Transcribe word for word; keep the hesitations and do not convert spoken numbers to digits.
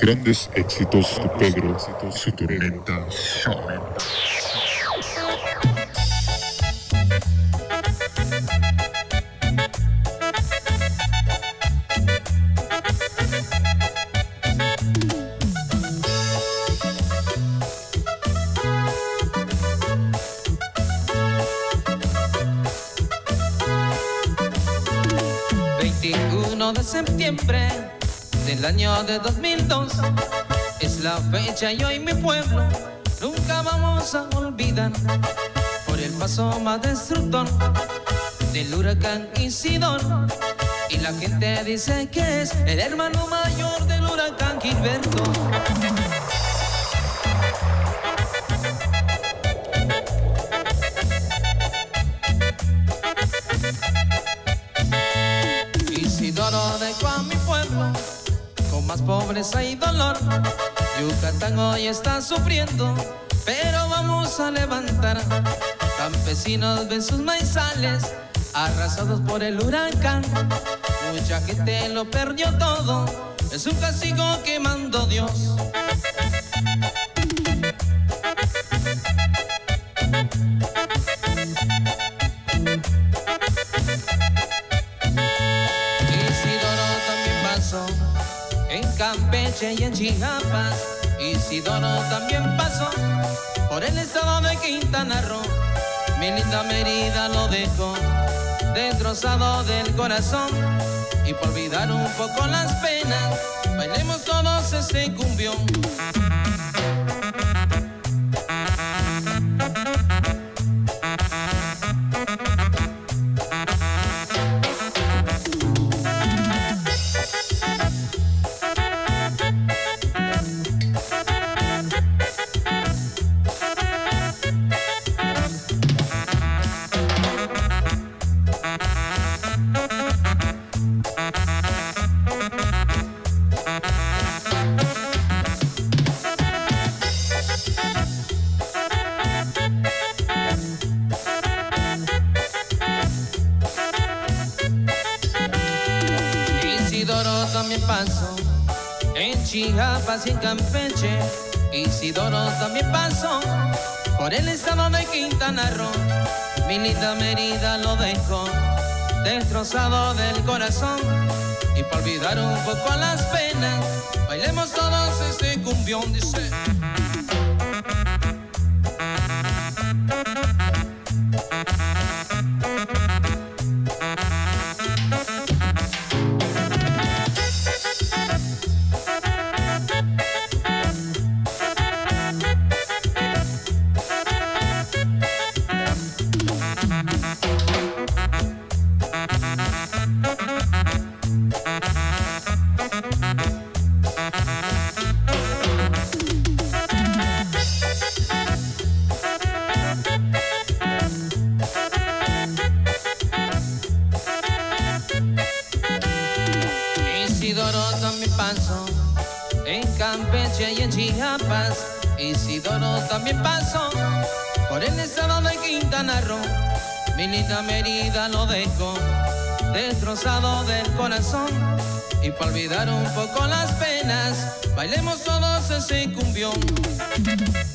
Grandes éxitos de Pedro, su tormenta show. veintiuno de septiembre del año de dos mil dos es la fecha y hoy mi pueblo nunca vamos a olvidar por el paso más destructor del huracán Isidoro, y la gente dice que es el hermano mayor del huracán Gilberto. Isidoro dejó a mi pueblo con más pobreza y dolor. Yucatán hoy está sufriendo, pero vamos a levantar. Campesinos ven sus maizales arrasados por el huracán. Mucha gente lo perdió todo, es un castigo que mandó Dios. En Campeche y en Chiapas, Isidoro también pasó por el estado de Quintana Roo. Mi linda Mérida lo dejó destrozado del corazón, y por olvidar un poco las penas, bailemos todos ese cumbión. Isidoro también pasó en Chiapas y en Campeche. Isidoro también pasó por el estado de Quintana Roo. Mi linda Mérida lo dejó destrozado del corazón, y para olvidar un poco las penas, bailemos todos este cumbión, dice. Isidoro también pasó en Campeche y en Chiapas. Isidoro también pasó por el estado de Quintana Roo. Mi linda Mérida lo dejó destrozado del corazón, y para olvidar un poco las penas, bailemos todos ese cumbión.